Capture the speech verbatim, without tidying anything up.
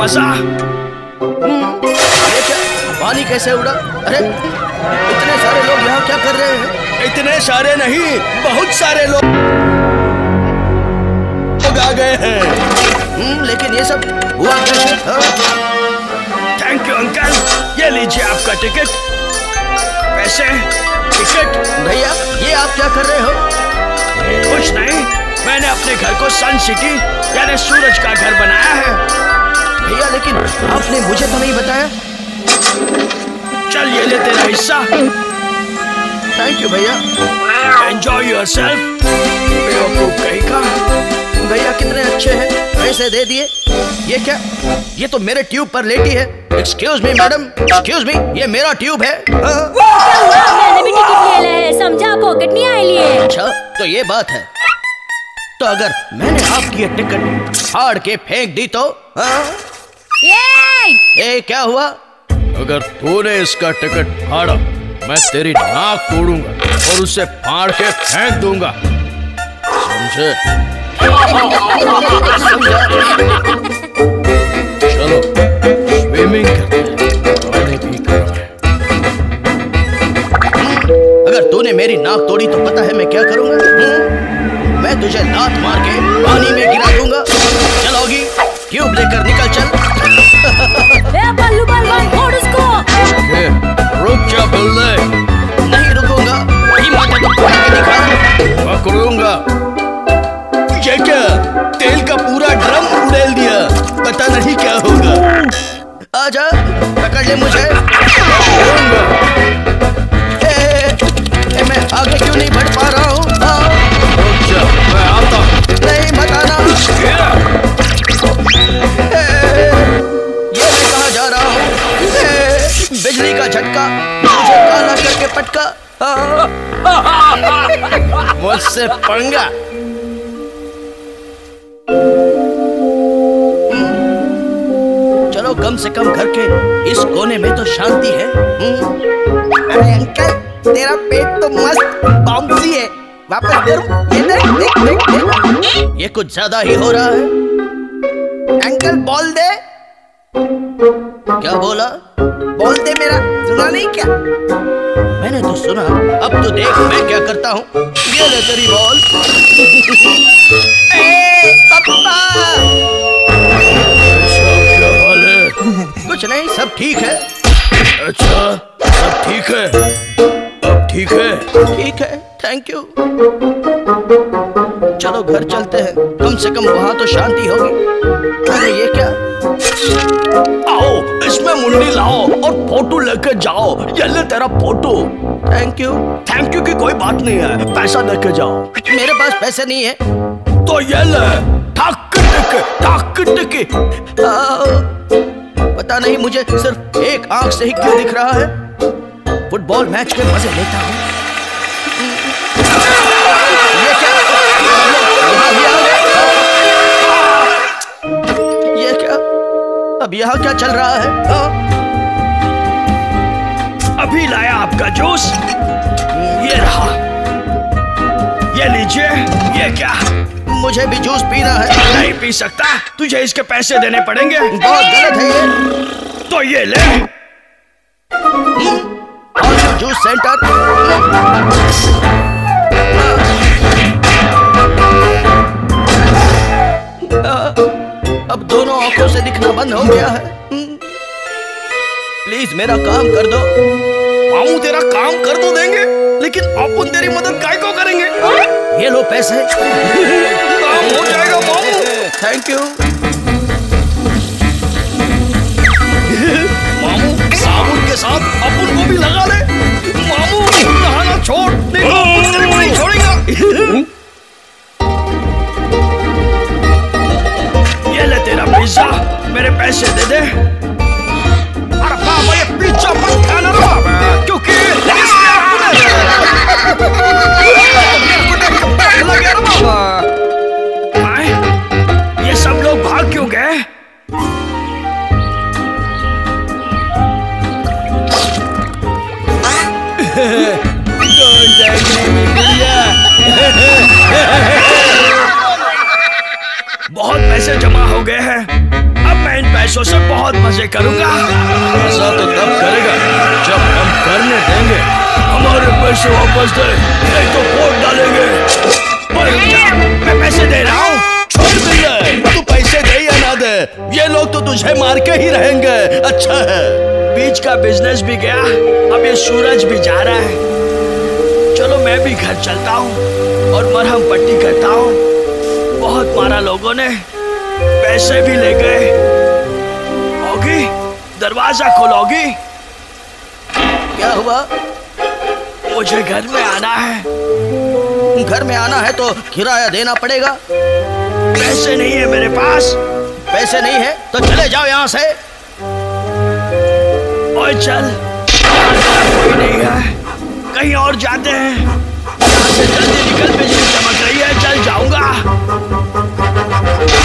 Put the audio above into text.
मजा। ये क्या, पानी कैसे उड़ा? अरे इतने सारे लोग यहाँ क्या कर रहे हैं? इतने सारे नहीं, बहुत सारे लोग आ गए हैं। हम्म, लेकिन ये सब हुआ कैसे? थैंक यू अंकल, ये लीजिए आपका टिकट। पैसे, टिकट। भैया ये आप क्या कर रहे हो? कुछ नहीं, मैंने अपने घर को सन सिटी यानी सूरज का घर बनाया है। भैया लेकिन आपने मुझे तो नहीं बताया। चल ये ले तेरा हिस्सा। थैंक यू भैया। Enjoy yourself. बेवकूफ कहीं का। भैया कितने अच्छे हैं, पैसे दे दिए। ये क्या, ये तो मेरे ट्यूब पर लेटी है। Excuse me madam, excuse me, ये मेरा ट्यूब है। मैंने भी टिकट ले लिया है, समझा, पॉकेट नहीं आए लिए। अच्छा तो ये बात है। तो अगर मैंने आपकी ये टिकट फाड़ के फेंक दी तो? ये! ए क्या हुआ? अगर तूने इसका टिकट फाड़ा, मैं तेरी नाक तोड़ूंगा और उसे फाड़ के फेंक दूंगा, समझे? चलो स्विमिंग करते हैं, पानी भी गर्म है। अगर तूने मेरी नाक तोड़ी तो पता है मैं क्या करूंगा? मैं तुझे लात मार के पानी में गिरा दूंगा। चलोगी? ट्यूब लेकर निकल चल। बल्लू बलवान छोड़ इसको। रुक जा बल्ले। नहीं रुकूंगा, हिम्मत है तो पकड़ के दिखा। पकड़ूंगा। ये क्या, तेल का पूरा ड्रम उड़ेल दिया, पता नहीं क्या होगा। आजा पकड़ ले मुझे। ए, ए, मैं आगे क्यों नहीं बढ़ पा रहा हूँ? रुक जा, मैं आता हूँ। नहीं बताना। ये मैं कहाँ जा रहा हूँ? बिजली का झटका मुझे काला करके पटका। मुझसे पंगा। चलो कम से कम घर के इस कोने में तो शांति है। अरे अंकल तेरा पेट तो मस्त बाउंसी है, वापस करूं? ये देख देख देख देख, ये कुछ ज्यादा ही हो रहा है। अंकल बोल दे। क्या बोला? बोल दे, मेरा सुना नहीं क्या? मैंने तो सुना, अब तो देख मैं क्या करता हूँ। ये ले तेरी बॉल। ए पप्पा। क्या हाल है? कुछ नहीं, सब ठीक है। अच्छा सब ठीक है, अब ठीक है? ठीक है, थैंक यू। चलो घर चलते हैं, कम से कम वहाँ तो शांति होगी। अरे ये क्या? आओ इसमें मुंडी लाओ और फोटो लेके जाओ। ये ले तेरा photo. Thank you. Thank you की कोई बात नहीं है, पैसा लेके जाओ। मेरे पास पैसे नहीं है। तो ये ले, ठक टिक ठक टिक। पता नहीं मुझे सिर्फ एक आंख से ही क्यों दिख रहा है। फुटबॉल मैच के मजे लेता हूँ। ये क्या? यहाँ भी आ गए? ये क्या? अब यहाँ क्या चल रहा है? हाँ? अभी लाया आपका जूस, ये रहा, ये लीजिए। ये क्या? मुझे भी जूस पीना है। नहीं पी सकता, तुझे इसके पैसे देने पड़ेंगे। बहुत गलत है ये। तो ये ले। और जूस सेंटर। अब दोनों आंखों से दिखना बंद हो गया है। प्लीज मेरा काम कर दो। मामू तेरा काम कर तो देंगे, लेकिन अपन तेरी मदद काय को करेंगे? ये लो पैसे। काम हो जाएगा मामू। Thank you. मामू साबुन के साथ अपन को भी लगा ले। मामू नहाना छोड़, नहीं तो अपन तेरे को नहीं छोड़ेगा। ये ले तेरा पिज्जा, मेरे पैसे दे दे। अरे बाबा ये पिज्जा मत खाना बाबा, क्योंकि इसमें ये सब लोग भाग क्यों गए? बहुत पैसे जमा हो गए हैं, अब मैं इन पैसे पैसों से बहुत मजे करूंगा। ऐसा तो तब करेगा जब हम करने देंगे। हमारे पैसे वापस दे, नहीं तो वोट डालेंगे। मैं पैसे दे रहा हूँ, छोड़ दे। तू पैसे दे या ना दे, ये लोग तो तुझे मार के ही रहेंगे। अच्छा है, बीच का बिजनेस भी गया, अब ये सूरज भी जा रहा है। चलो मैं भी घर चलता हूँ और मरहम पट्टी करता हूँ। बहुत मारा लोगों ने, पैसे भी ले गए। होगी, दरवाजा खोलोगी? क्या हुआ? मुझे घर में आना है। घर में आना है तो किराया देना पड़ेगा। पैसे नहीं है मेरे पास। पैसे नहीं है तो चले जाओ यहाँ से। ओए चल, कोई नहीं है, कहीं और जाते हैं। यहाँ से जल्दी निकल, बिजली चमक रही है, चल जाऊंगा।